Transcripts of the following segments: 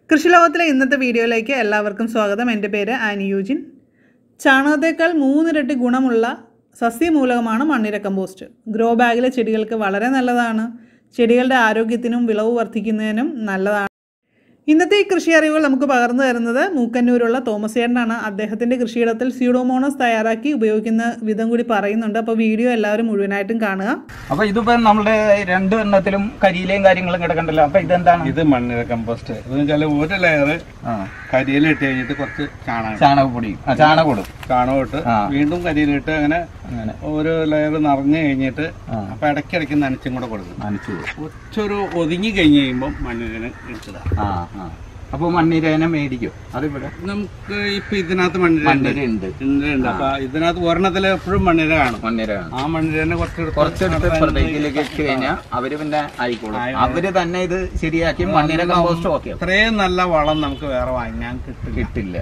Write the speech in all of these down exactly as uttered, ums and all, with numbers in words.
കൃഷിലോകത്തിലെ ഇന്നത്തെ വീഡിയോയിലേക്ക് എല്ലാവർക്കും സ്വാഗതം. എൻ്റെ പേര് ആനി യൂജിൻ. ചാണകത്തേക്കാൾ മൂന്നിരട്ടി ഗുണമുള്ള സസ്യമൂലകമാണ് മണ്ണിര കമ്പോസ്റ്റ്. ഗ്രോ ബാഗിലെ ചെടികൾക്ക് വളരെ നല്ലതാണ്. ചെടികളുടെ ആരോഗ്യത്തിനും വിളവ് വർദ്ധിക്കുന്നതിനും നല്ലതാണ്. ഇന്നത്തെ ഈ കൃഷി അറിവുകൾ നമുക്ക് പകർന്നു തരുന്നത് മൂക്കന്നൂരുള്ള തോമസ് ചേട്ടനാണ്. അദ്ദേഹത്തിൻ്റെ കൃഷിയിടത്തിൽ സ്യൂഡോമോണസ് തയ്യാറാക്കി ഉപയോഗിക്കുന്ന വിധം കൂടി പറയുന്നുണ്ട്. അപ്പോൾ വീഡിയോ എല്ലാവരും മുഴുവനായിട്ടും കാണുക. അപ്പോൾ ഇതിപ്പോൾ നമ്മുടെ രണ്ട് എണ്ണത്തിലും കരിയിലയും കാര്യങ്ങളും കിടക്കണ്ടല്ലോ. അപ്പോൾ ഇതെന്താണ്? ഇത് മണ്ണിര കമ്പോസ്റ്റ്. എന്ന് വെച്ചാൽ ഒരു ലെയർ കരിയില ഇട്ട് കഴിഞ്ഞിട്ട് കുറച്ച് ചാണകം ചാണകപ്പൊടി ചാണകം ഇടും ചാണകം ഇട്ട് വീണ്ടും കരിയിലിട്ട് അങ്ങനെ അങ്ങനെ ഒരു ലെയർ നിറഞ്ഞു കഴിഞ്ഞിട്ട് അപ്പൊ ഇടയ്ക്കിടയ്ക്ക് നനച്ചും കൂടെ കൊടുക്കും. നനച്ചു കുറച്ചൊരു ഒതുങ്ങി കഴിഞ്ഞ് കഴിയുമ്പോൾ മണ്ണിരനെ ഇട്ടതാ. അപ്പൊ മണ്ണിരനെ മേടിക്കും. അതിവിടെ നമുക്ക് ഇപ്പൊ ഇതിനകത്ത് മണ്ണിര ഉണ്ട്. അപ്പൊ ഇതിനകത്ത് ഒരെണ്ണത്തില് എപ്പോഴും മണ്ണിര കാണും. മണ്ണിര ആ മണ്ണിരനെ കുറച്ച് കുറച്ചെടുത്ത് പുറത്തേക്കിലേക്ക് ഇട്ട് കഴിഞ്ഞാൽ അവര് പിന്നെ ആയിക്കോളും. അവര് തന്നെ ഇത് ശരിയാക്കി മണ്ണിര കമ്പോസ്റ്റ് ഓക്കെ. അത്രയും നല്ല വളം നമുക്ക് വേറെ വാങ്ങാൻ കിട്ടില്ല.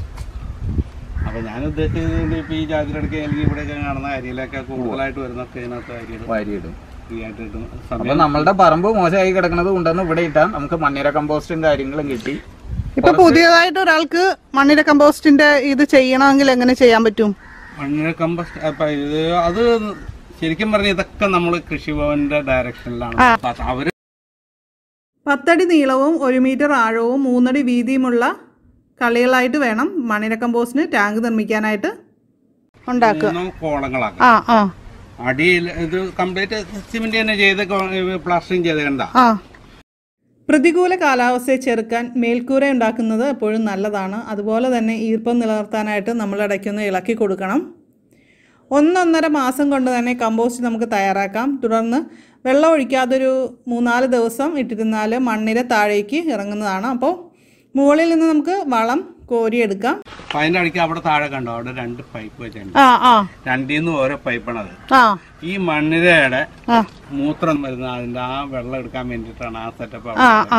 അപ്പൊ ഞാൻ ഉദ്ദേശിച്ചത് ഇപ്പൊ ഈ ജാതിരടുക്ക അല്ലെങ്കിൽ ഇവിടെയൊക്കെ കാണുന്ന അരിയിലൊക്കെ കൂടുതലായിട്ട് വരുന്നൊക്കെ ഇതിനകത്ത് അരിയിടും. അപ്പൊ നമ്മളുടെ പറമ്പ് മോശമായി കിടക്കുന്നത് കൊണ്ടൊന്നും ഇവിടെ ഇട്ടാൽ നമുക്ക് മണ്ണിര കമ്പോസ്റ്റും കാര്യങ്ങളും കിട്ടി. ഇപ്പൊ പുതിയതായിട്ട് ഒരാൾക്ക് മണ്ണിര കമ്പോസ്റ്റിന്റെ ഇത് ചെയ്യണമെങ്കിൽ എങ്ങനെ ചെയ്യാൻ പറ്റും? മണ്ണിര കമ്പോസ്റ്റ് അപ്പൊ ഇത് അത് ശരിക്കും പറഞ്ഞ ഇതൊക്കെ നമ്മൾ കൃഷിഭവന്റെ ഡയറക്ഷനിലാണ്. അവര് പത്തടി നീളവും ഒരു മീറ്റർ ആഴവും മൂന്നടി വീതിയുമുള്ള കളികളായിട്ട് വേണം മണ്ണിര കമ്പോസ്റ്റിന് ടാങ്ക് നിർമ്മിക്കാനായിട്ട് ഉണ്ടാക്കുക. കോളങ്ങളാക്കാം. അടിയിൽ ഇത് കംപ്ലീറ്റ് സിമെന്റ് തന്നെ ചെയ്ത് പ്ലാസ്റ്ററിങ് ചെയ്ത് കണ്ട. പ്രതികൂല കാലാവസ്ഥയെ ചെറുക്കാൻ മേൽക്കൂര ഉണ്ടാക്കുന്നത് എപ്പോഴും നല്ലതാണ്. അതുപോലെ തന്നെ ഈർപ്പം നിലനിർത്താനായിട്ട് നമ്മൾ ഇടയ്ക്കൊന്ന് ഇളക്കി കൊടുക്കണം. ഒന്നൊന്നര മാസം കൊണ്ട് തന്നെ കമ്പോസ്റ്റ് നമുക്ക് തയ്യാറാക്കാം. തുടർന്ന് വെള്ളം ഒഴിക്കാതൊരു മൂന്നാല് ദിവസം ഇട്ടിരുന്നാൽ മണ്ണിര താഴേക്ക് ഇറങ്ങുന്നതാണ്. അപ്പോൾ മുകളിൽ നിന്ന് നമുക്ക് വളം കോരിയെടുക്കാം. അതിന്റെ അടിക്ക് അവിടെ താഴെ കണ്ടോ, അവിടെ രണ്ട് പൈപ്പ് വെച്ചിട്ടുണ്ട്. രണ്ടീന്ന് ഓരോ പൈപ്പാണത്. ഈ മണ്ണിരയുടെ മൂത്രം വരുന്ന അതിന്റെ ആ വെള്ളം എടുക്കാൻ വേണ്ടിട്ടാണ് ആ സെറ്റപ്പ്.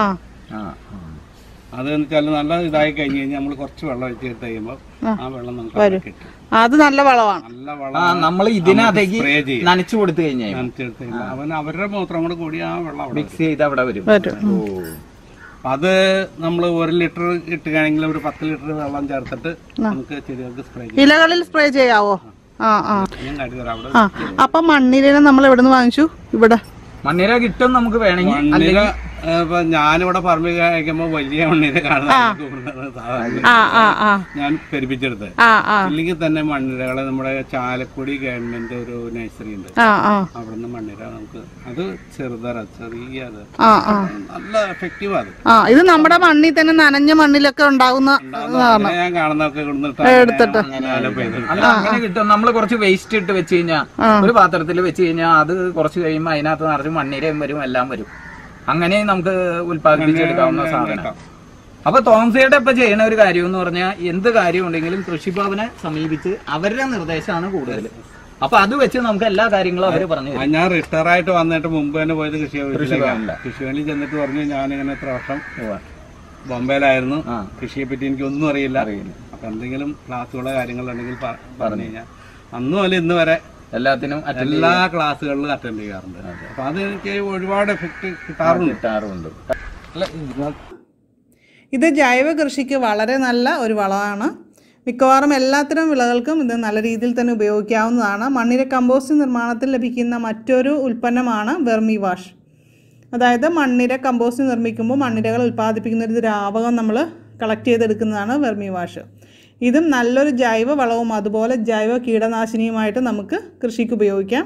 അത് വെച്ചാൽ നല്ല ഇതായി കഴിഞ്ഞ് കഴിഞ്ഞാൽ നമ്മൾ കുറച്ച് വെള്ളം ഒഴിച്ചെടുത്ത് കഴിയുമ്പോൾ ആ വെള്ളം നമുക്ക് കിട്ടും. അത് നല്ല വളമാണ്. നല്ല വളം നമ്മൾ ഇതിനകത്തേക്ക് നനച്ചു കൊടുത്തു കഴിഞ്ഞാൽ നനച്ചെടുത്ത് കഴിഞ്ഞാൽ അവൻ അവരുടെ മൂത്രം കൂടെ കൂടി ആ വെള്ളം മിക്സ് ചെയ്ത് അവിടെ വരും. അത് നമ്മൾ ഒരു ലിറ്റർ ഇട്ടുകയാണെങ്കിൽ ഒരു പത്ത് ലിറ്റർ വെള്ളം ചേർത്തിട്ട് നമുക്ക് ചെടികൾക്ക് സ്പ്രേ ചെയ്യാം. ഇലകളിൽ സ്പ്രേ ചെയ്യാവോ? ഞാൻ കാട്ടിത്തരാം. അവിടെ അപ്പൊ മണ്ണിരനെ നമ്മൾ എവിടെ നിന്ന് വാങ്ങിച്ചു? ഇവിടെ മണ്ണിര കിട്ടും നമുക്ക് വേണമെങ്കിൽ. മണ്ണിര ഇപ്പൊ ഞാനിവിടെ പറമ്പിൽ കഴിക്കുമ്പോ വലിയ മണ്ണിര കാണുന്നത് ഞാൻ പെരുപ്പിച്ചെടുത്ത്. ഇല്ലെങ്കിൽ തന്നെ മണ്ണിരകളെ നമ്മുടെ ചാലക്കുടി ഗവൺമെന്റ് ഒരു നഴ്സറി ഉണ്ട്, അവിടുന്ന് മണ്ണിര നമുക്ക് അത് ചെറുതറ ചെറിയ നല്ല എഫക്റ്റീവ്. അത് ഇത് നമ്മുടെ മണ്ണിൽ തന്നെ നനഞ്ഞ മണ്ണിലൊക്കെ ഉണ്ടാകുന്ന ഞാൻ കാണുന്നൊക്കെ അങ്ങനെ കിട്ടും. നമ്മള് കുറച്ച് വേസ്റ്റ് ഇട്ട് വെച്ച് കഴിഞ്ഞാൽ ഒരു പാത്രത്തിൽ വെച്ച് കഴിഞ്ഞാൽ അത് കുറച്ച് കഴിയുമ്പോൾ അതിനകത്ത് നിറച്ച് മണ്ണിരയും വരും, എല്ലാം വരും. അങ്ങനെ നമുക്ക് ഉത്പാദിപ്പിച്ചെടുക്കാവുന്ന സാധനം. അപ്പൊ തോമസയുടെ ഇപ്പൊ ചെയ്യുന്ന ഒരു കാര്യം എന്ന് പറഞ്ഞാൽ എന്ത് കാര്യം ഉണ്ടെങ്കിലും കൃഷിഭവനെ സമീപിച്ച് അവരുടെ നിർദ്ദേശമാണ് കൂടുതൽ. അപ്പൊ അത് വെച്ച് നമുക്ക് എല്ലാ കാര്യങ്ങളും അവര് പറഞ്ഞു. ഞാൻ റിട്ടയർ ആയിട്ട് വന്നിട്ട് മുമ്പ് തന്നെ പോയത് കൃഷിഭവനിലാണ്. കൃഷിഭവനിൽ ചെന്നിട്ട് പറഞ്ഞു ഞാനിങ്ങനെ ഇത്ര വർഷം ബോംബെയിലായിരുന്നു, കൃഷിയെ പറ്റി എനിക്ക് ഒന്നും അറിയില്ല. അപ്പൊ എന്തെങ്കിലും ക്ലാസ്സുകളോ കാര്യങ്ങളുണ്ടെങ്കിൽ പറഞ്ഞു കഴിഞ്ഞാൽ അന്ന് പോലെ ഇന്ന് വരെ എല്ലാത്തിനും എല്ലാ ക്ലാസ്സുകളിലും അറ്റൻഡ് ചെയ്യാറുണ്ട്. അപ്പൊ അത് എനിക്ക് ഒരുപാട് എഫക്ട് കിട്ടാറുണ്ട് കിട്ടാറുണ്ട് ഇത് ജൈവ കൃഷിക്ക് വളരെ നല്ല ഒരു വളമാണ്. മിക്കവാറും എല്ലാത്തരം വിളകൾക്കും ഇത് നല്ല രീതിയിൽ തന്നെ ഉപയോഗിക്കാവുന്നതാണ്. മണ്ണിര കമ്പോസ്റ്റ് നിർമ്മാണത്തിൽ ലഭിക്കുന്ന മറ്റൊരു ഉൽപ്പന്നമാണ് വെർമി വാഷ്. അതായത് മണ്ണിര കമ്പോസ്റ്റ് നിർമ്മിക്കുമ്പോൾ മണ്ണിരകൾ ഉൽപ്പാദിപ്പിക്കുന്ന ഒരു ദ്രാവകം നമ്മൾ കളക്ട് ചെയ്തെടുക്കുന്നതാണ് വെർമി വാഷ്. ഇതും നല്ലൊരു ജൈവ വളവും അതുപോലെ ജൈവ കീടനാശിനിയുമായിട്ട് നമുക്ക് കൃഷിക്ക് ഉപയോഗിക്കാം.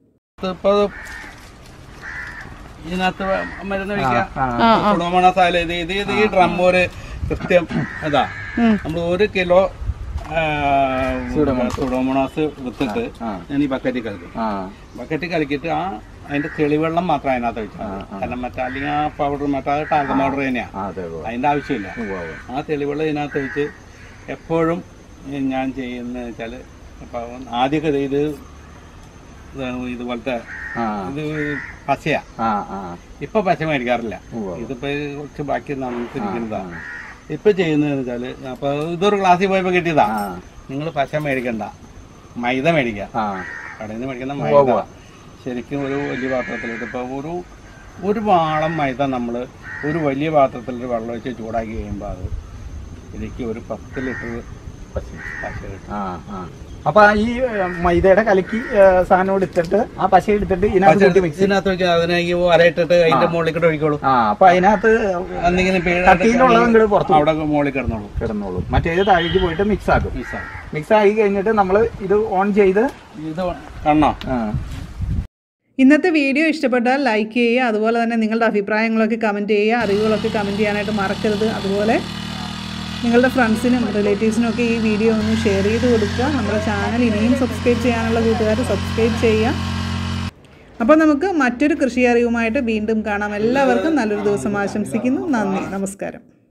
ഇതിനകത്ത് മരുന്ന് ഒഴിക്കാം. ഇത് ഈ ഡ്രം ഒരു കൃത്യം ഇതാ നമ്മൾ ഒരു കിലോ സൂഡോമോണാസ് എടുത്തിട്ട് ഞാൻ ഈ ബക്കറ്റിൽ കളിക്കും. ബക്കറ്റിൽ കളിക്കിട്ട് ആ അതിന്റെ തെളിവെള്ളം മാത്രം അതിനകത്ത് ഒഴിച്ചാൽ, കാരണം മറ്റേ അല്ലെങ്കിൽ ആ പൗഡർ മറ്റേ ടാങ്ക് പൗഡർ തന്നെയാ, അതിന്റെ ആവശ്യമില്ല. ആ തെളിവെള്ളം ഇതിനകത്ത് ഒഴിച്ച് എപ്പോഴും ഞാൻ ചെയ്യുന്ന വെച്ചാൽ ഇപ്പം ആദ്യമൊക്കെ ഇത് ഇതുപോലത്തെ ഇത് പശയാ, ഇപ്പൊ പശ മേടിക്കാറില്ല. ഇതിപ്പോ കുറച്ച് ബാക്കി നമുക്കിരിക്കുന്നതാണ്. ഇപ്പൊ ചെയ്യുന്നതെന്ന് വെച്ചാല് അപ്പൊ ഇതൊരു ക്ലാസ്സിൽ പോയപ്പോ കിട്ടിയതാ, നിങ്ങൾ പശ മേടിക്കണ്ട, മൈദ മേടിക്കാം. കടയിൽ നിന്ന് മേടിക്കുന്ന മൈദ ശരിക്കും ഒരു വലിയ പാത്രത്തിലിട്ട് ഇപ്പൊ ഒരു ഒരു വാളം മൈദ നമ്മൾ ഒരു വലിയ പാത്രത്തിൽ വെള്ളം ഒഴിച്ച് ചൂടാക്കി കഴിയുമ്പോൾ അത് ഇതിലേക്ക് ഒരു പത്ത് ലിറ്റർ പശ പശ കിട്ടും. ആ ആ അപ്പൊ ഈ മൈദയുടെ കലക്കി സാധനം എടുത്തിട്ട് ആ പശ എടുത്തിട്ട് ഇതിനകത്ത് മിക്സ് ഇതിനകത്ത് വെച്ചാൽ അതിനേക്ക് വരയിട്ടിട്ട് അതിന്റെ മുകളിൽ കൂടെ ഒഴിക്കോളൂ. ആ അപ്പൊ അതിനകത്ത് പുറത്ത് അവിടെ മുകളിൽ കിടന്നോളൂ കിടന്നോളൂ മറ്റേത് താഴേക്ക് പോയിട്ട് മിക്സ് ആക്കും. മിക്സ് ആകും. മിക്സ് ആയി കഴിഞ്ഞിട്ട് നമ്മൾ ഇത് ഓൺ ചെയ്ത് ഇത് കണ്ണോ. ഇന്നത്തെ വീഡിയോ ഇഷ്ടപ്പെട്ടാൽ ലൈക്ക് ചെയ്യുക, അതുപോലെ തന്നെ നിങ്ങളുടെ അഭിപ്രായങ്ങളൊക്കെ കമൻറ്റ് ചെയ്യുക, അറിവുകളൊക്കെ കമൻറ്റ് ചെയ്യാനായിട്ട് മറക്കരുത്. അതുപോലെ നിങ്ങളുടെ ഫ്രണ്ട്സിനും റിലേറ്റീവ്സിനും ഒക്കെ ഈ വീഡിയോ ഒന്ന് ഷെയർ ചെയ്ത് കൊടുക്കുക. നമ്മുടെ ചാനൽ ഇനിയും സബ്സ്ക്രൈബ് ചെയ്യാനുള്ള കൂട്ടുകാർ സബ്സ്ക്രൈബ് ചെയ്യുക. അപ്പോൾ നമുക്ക് മറ്റൊരു കൃഷി അറിവുമായിട്ട് വീണ്ടും കാണാം. എല്ലാവർക്കും നല്ലൊരു ദിവസം ആശംസിക്കുന്നു. നന്ദി, നമസ്കാരം.